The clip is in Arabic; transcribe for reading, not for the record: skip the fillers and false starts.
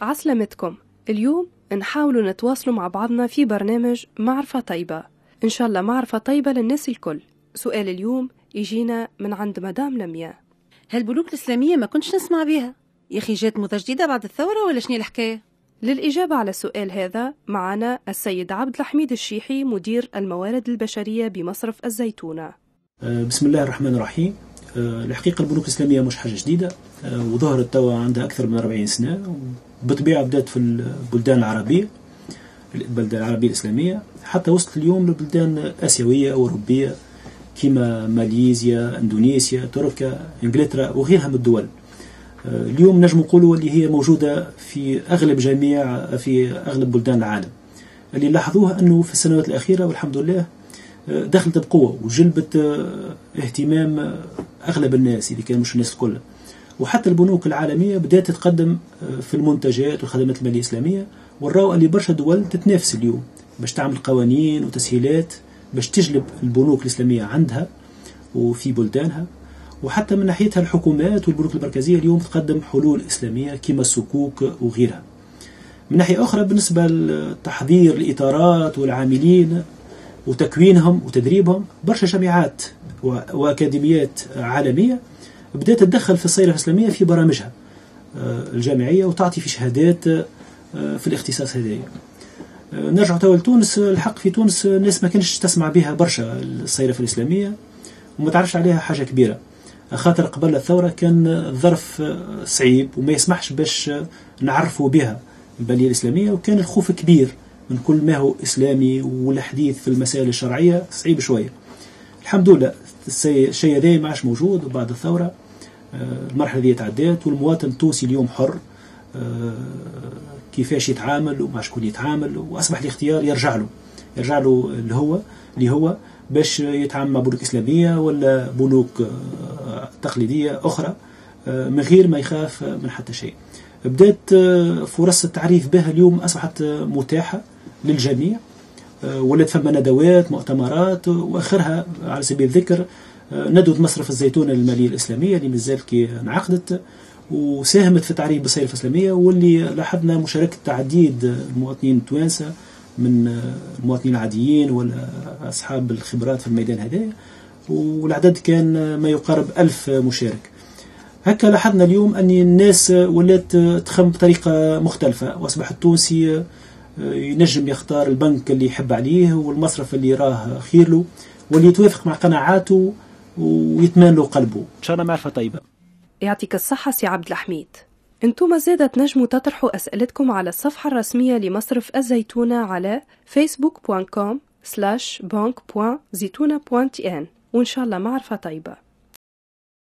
عسلامتكم. اليوم نحاولوا نتواصلوا مع بعضنا في برنامج معرفة طيبة، إن شاء الله معرفة طيبة للناس الكل. سؤال اليوم يجينا من عند مدام لمياء. هالبنوك الإسلامية ما كنتش نسمع بيها يا أخي، جات موضة جديدة بعد الثورة ولا شنو الحكاية؟ للإجابة على السؤال هذا معنا السيد عبد الحميد الشيحي، مدير الموارد البشرية بمصرف الزيتونة. بسم الله الرحمن الرحيم. الحقيقة البنوك الإسلامية مش حاجة جديدة، وظهرت توا عندها أكثر من 40 سنة، وبطبيعة بدأت في البلدان العربية، البلدان العربية الإسلامية، حتى وصلت اليوم لبلدان آسيوية أوروبية كما ماليزيا، إندونيسيا، تركيا، إنجلترا وغيرها من الدول. اليوم نجم نقولوا اللي هي موجودة في أغلب بلدان العالم. اللي لاحظوها أنه في السنوات الأخيرة والحمد لله دخلت بقوة وجلبت اهتمام أغلب الناس، اللي كان مش الناس الكل. وحتى البنوك العالمية بدأت تتقدم في المنتجات والخدمات المالية الإسلامية، والراو اللي برشا دول تتنافس اليوم باش تعمل قوانين وتسهيلات باش تجلب البنوك الإسلامية عندها وفي بلدانها. وحتى من ناحيتها الحكومات والبنوك المركزية اليوم تقدم حلول إسلامية كما الصكوك وغيرها. من ناحية أخرى بالنسبة لتحضير الإطارات والعاملين وتكوينهم وتدريبهم، برشا جامعات وأكاديميات عالمية بدأت تدخل في الصيرفة الإسلامية في برامجها الجامعية وتعطي في شهادات في الاختصاص هذايا. نرجع توا لتونس. الحق في تونس الناس ما كانش تسمع بها برشا الصيرفة الإسلامية وما تعرفش عليها حاجة كبيرة، خاطر قبل الثورة كان الظرف صعيب وما يسمحش باش نعرفوا بها البلية الإسلامية، وكان الخوف كبير من كل ما هو إسلامي والحديث في المسائل الشرعية صعيب شوية. الحمد لله الشيء هذا ما عادش موجود، وبعد الثورة المرحلة دي تعدات، والمواطن التونسي اليوم حر كيفاش يتعامل ومع شكون يتعامل، وأصبح الاختيار يرجع له اللي هو باش يتعامل مع بنوك إسلامية ولا بنوك تقليدية أخرى من غير ما يخاف من حتى شيء. بدأت فرص التعريف بها اليوم أصبحت متاحة للجميع، ولات فما ندوات مؤتمرات، وآخرها على سبيل الذكر ندوة مصرف الزيتونة للمالية الإسلامية اللي مازالت كي انعقدت وساهمت في التعريف بالصيرفة الإسلامية، واللي لاحظنا مشاركة تعديد المواطنين التوانسة من المواطنين العاديين ولا أصحاب الخبرات في الميدان هذا، والعدد كان ما يقارب 1000 مشارك. هكا لاحظنا اليوم أن الناس ولات تخم بطريقة مختلفة، وأصبح التونسي ينجم يختار البنك اللي يحب عليه والمصرف اللي يراه خير له واللي يتوافق مع قناعاته ويتمان له قلبه. إن شاء الله معرفة طيبة. يعطيك الصحة سي عبد الحميد. انتم زادة تنجموا تطرحوا أسئلتكم على الصفحة الرسمية لمصرف الزيتونة على facebook.com/bank.zitouna.tn، وإن شاء الله معرفة طيبة.